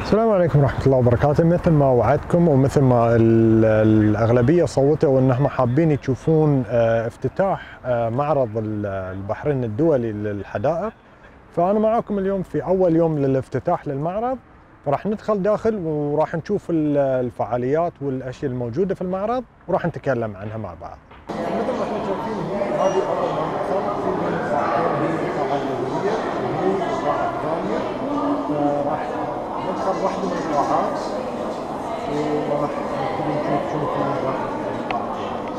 السلام عليكم ورحمة الله وبركاته. مثل ما وعدتكم ومثل ما الأغلبية صوتوا أنهم حابين يشوفون افتتاح معرض البحرين الدولي للحدائق، فأنا معاكم اليوم في أول يوم للافتتاح للمعرض. راح ندخل داخل وراح نشوف الفعاليات والأشياء الموجودة في المعرض وراح نتكلم عنها مع بعض. مثل ما احنا شايفين هنا هذه أول ما ندخل في القاعة الأولية وهي القاعة الثانية. راح ندخل واحدة من القاعات وراح نبتدي نشوف شنو في داخل القاعة.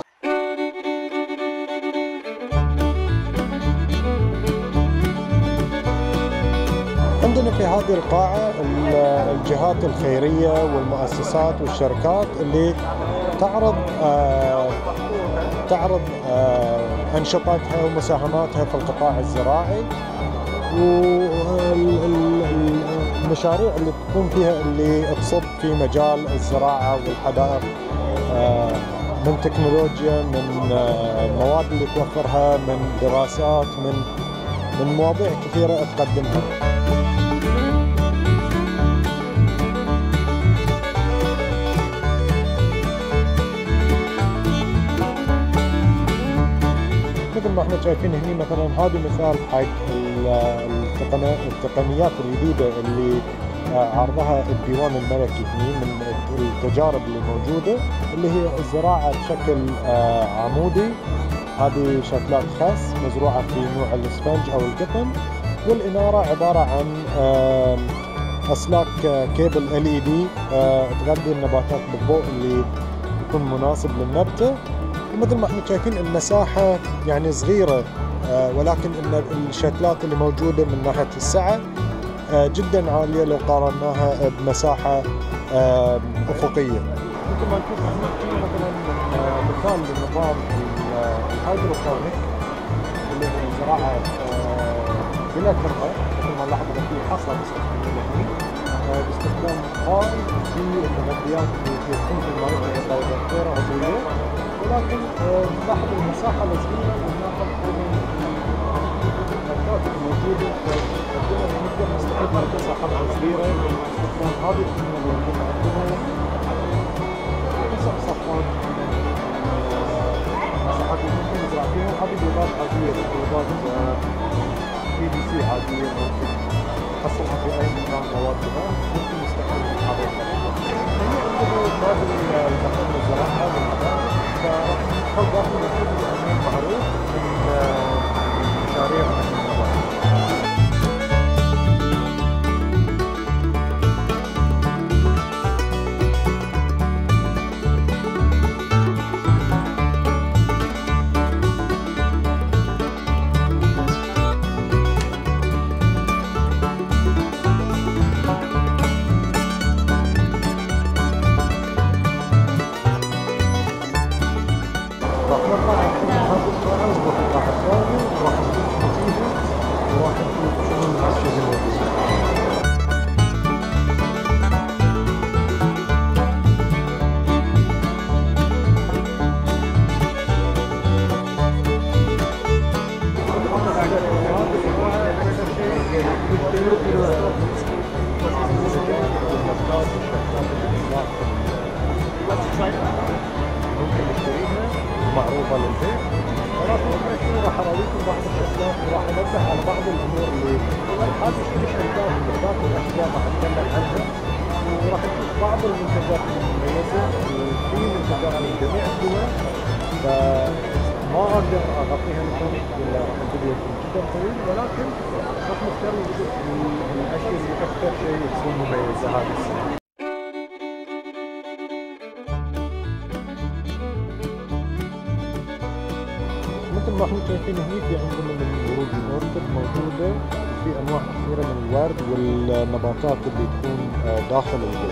عندنا في هذه القاعة الجهات الخيرية والمؤسسات والشركات اللي تعرض أنشطتها ومساهماتها في القطاع الزراعي والمشاريع اللي تكون فيها اللي تصب في مجال الزراعة والحدائق، من تكنولوجيا، من مواد اللي توفرها، من دراسات، من مواضيع كثيرة تقدمها. مثل ما احنا شايفين هنا مثلا هذا مثال حق التقنيات الجديدة اللي عرضها الديوان الملكي هنا من التجارب اللي موجودة، اللي هي الزراعة بشكل عمودي. هذه شتلات خس مزروعة في نوع الاسفنج او القطن، والإنارة عبارة عن أسلاك كيبل LED تغذي النباتات بالضوء اللي يكون مناسب للنبتة. ومثل ما احنا شايفين المساحة يعني صغيرة، ولكن ان الشتلات اللي موجودة من ناحية السعة جدا عالية لو قارناها بمساحة أفقية. مثل ما نشوف احنا مثلا مثال لنظام الهيدروبونيك اللي هو زراعة بلا تربة، مثل ما نلاحظ في حصى مستخدمينها هنا باستخدام خال في التغذيات اللي تكون في المناطق غير عضوية، ولكن نلاحظ المساحة الصغيرة ونلاحظ النباتات الموجودة، نقدر نستفيد من المساحة الصغيرة باستخدام هذه التكنولوجيا. عندنا تسع صفات من المساحات اللي ممكن نزرع فيها. هذه بيضات عادية، بيضات PVC عادية ممكن نحصلها في أي مكان مواد غذاء ممكن نستخدم هذه الطريقة. هنا عندنا باب البحرين للزراعة والحدائق، فراح ندخل داخل نشوف الأمين معروف من مشاريع النبات. راح نطلع من هذه القاعة ونروح القاعة الثانية وراح نشوف فيها وراح نشوف شنو الأشياء الموجودة. ممكن نشتريها معروضة للبيع، ولكن احنا شنو راح اراويكم بعض الشغلات وراح انبه على بعض الامور اللي هذه الشركات بالذات الاشياء راح نتكلم عنها، وراح نشوف بعض المنتجات المميزة وفي منتجات من جميع الدول، فما اقدر اغطيها لكم الا راح الفيديو يكون جدا طويل، ولكن راح نختار نشوف الاشياء اللي اكثر شيء تكون مميزة هذه السنة. مثل ما احنا شايفين هني في عندنا من ورود الاوركيد موجودة، وفي انواع كثيرة من الورد والنباتات اللي تكون داخل البيت.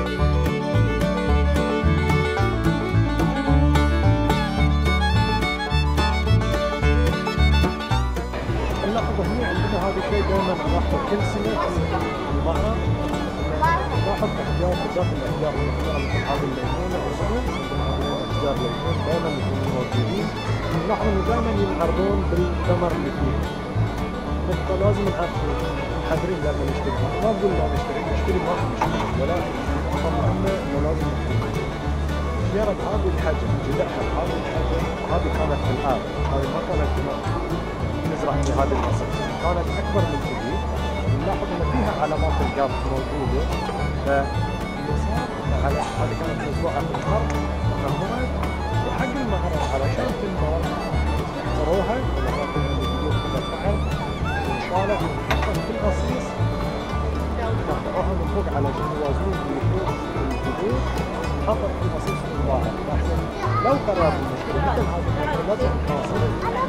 نلاحظ هني عندنا هذا الشيء دائما نلاحظه كل سنة في المعرض، نلاحظ احجار بالذات الاحجار مثل هذه الليمونة عندنا اشجار ليمون دائما يكونوا موجودين. نلاحظ انه دائما ينعرضون بالثمر اللي فيه، فلازم نعرف حذرين لما نشتري، ما نقول لا نشتري ما في مشكله، ولكن طبعا انه لازم نكون السيارة بهذا الحجم، جذعها بهذا الحجم، هذه كانت في الآن، هذه ما كانت نزرع في هذه الأساس، كانت أكبر من كذي، نلاحظ أن فيها علامات القرض موجودة، فاللي صار على هذه كانت مزروعة في الأرض، فهمت؟ وحق المعرض علشان تنباع اختاروها ولقوا انها بيجيبوها من البحر وانشالت وانحطت في القصيص، قطعوها من فوق علشان يوازنون بفوق الجذور، انحطت في القصيص وانباعت، فاحنا لو قررنا نشتري مثل هذه المنتجات الحاصل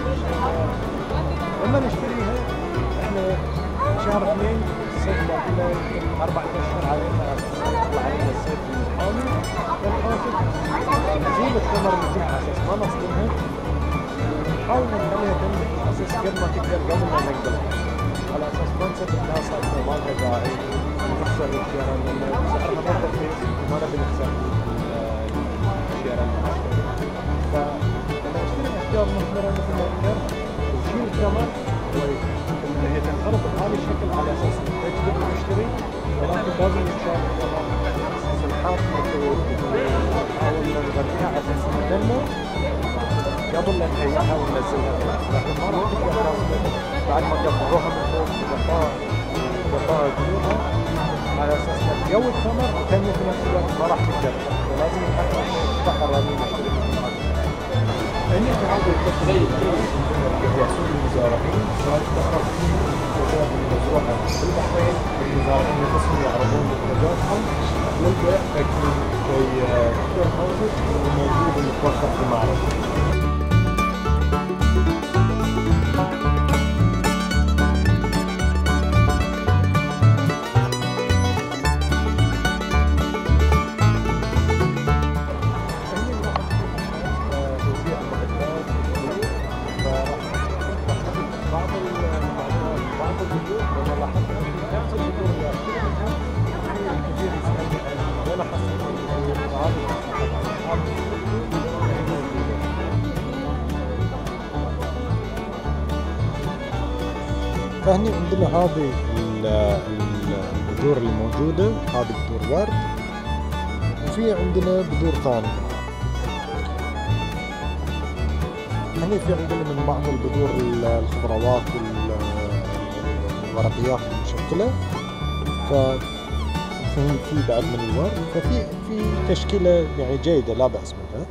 لما نشتريها احنا شهر 2 الصيف باقي يمكن 4 اشهر علينا على اساس يطلع علينا الصيف الحامي، فنحاول نزيل الثمر اللي فيها على اساس ما نصدمها، ونحاول نخليها تنمح على اساس قد ما تقدر قبل ما نقبلها، على اساس ما نسبب لها صدمه ما لها داعي ونخسر الشيران لان سعرها ما رخيص وما نبي نخسر الشيران اللي نشتريها. فلما نشتري اشجار مثمره مثل ما قلنا نشيل الثمر ان هي تنعرض بهذا الشكل على اساس تجذب المشتري، ولكن لازم نتشال الثمر سلحات الخيول ونحاول نغذيها على اساس تنمو قبل لا نهيئها وننزلها، لكن ما راح تقدر لازم بعد ما قطعوها من فوق وقطعوا جذورها على اساس انها تقوي الثمر وتنمو في نفس الوقت ما راح تقدر، فلازم نحكي نتفقر لازم نشتري من هذا. هني في هذا القسم هو سوق المزارعين، وهذا استخرج فيه منتجات المزروعه في البحرين، المزارعين يقسموا يعرضون منتجاتهم والبيع يكون شيء كثير موجود وموجود ومتوفر في المعرض. فهني عندنا هذه البذور اللي موجودة، هذه بذور ورد، وفي عندنا بذور ثانية. هني في عندنا من بعض البذور الخضروات والورقيات المشكلة، في بعد من الورد، ففي تشكيلة يعني جيدة لا بأس منها.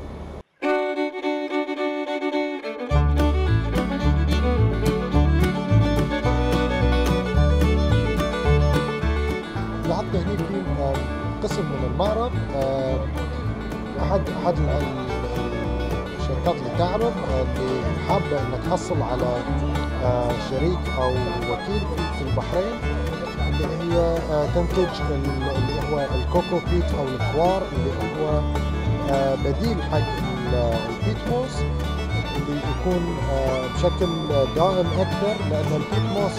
لحد هني في قسم من المعرض احد الشركات اللي تعرض اللي حابه انها تحصل على شريك او وكيل في البحرين اللي هي تنتج اللي هو الكوكو بيت او الكوار اللي هو بديل حق البيت موس اللي يكون بشكل دائم اكثر، لان البيت موس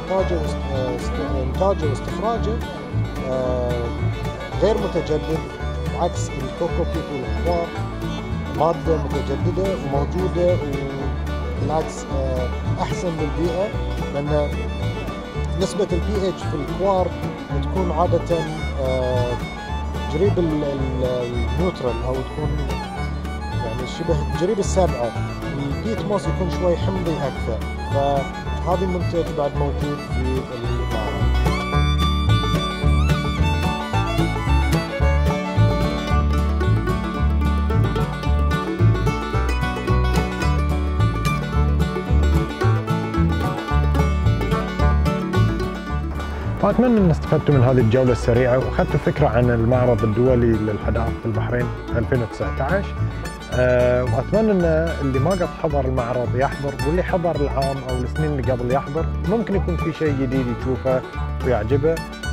انتاجه واستخراجه غير متجدد، عكس الكوكو بيت والكوار مادة متجددة وموجودة وبالعكس أحسن للبيئة، لأن نسبة البي اتش في الكوار بتكون عادة قريب النيوترال أو تكون يعني شبه قريب السبعة، البيت موس يكون شوي حمضي أكثر، فهذا المنتج بعد موجود في المعرض. فأتمنى أن استفدتوا من هذه الجولة السريعة وأخذتوا فكرة عن المعرض الدولي للحدائق في البحرين 2019. وأتمنى أن اللي ما قد حضر المعرض يحضر، واللي حضر العام أو السنين اللي قبل يحضر، ممكن يكون في شيء جديد يشوفه ويعجبه.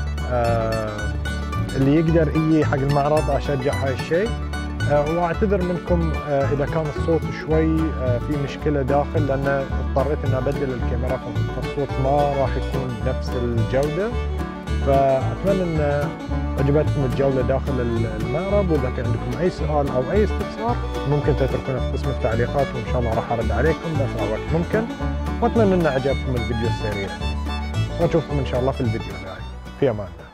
اللي يقدر يجي حق المعرض أشجع هاي الشيء. واعتذر منكم اذا كان الصوت شوي في مشكله داخل، لان اضطريت اني ابدل الكاميرا فالصوت ما راح يكون بنفس الجوده. فاتمنى ان عجبتكم الجوله داخل المعرض، واذا كان عندكم اي سؤال او اي استفسار ممكن تتركونه في قسم التعليقات، وان شاء الله راح ارد عليكم باسرع وقت ممكن. واتمنى ان عجبكم الفيديو السريع. ونشوفكم ان شاء الله في الفيديو الجاي. في امان الله.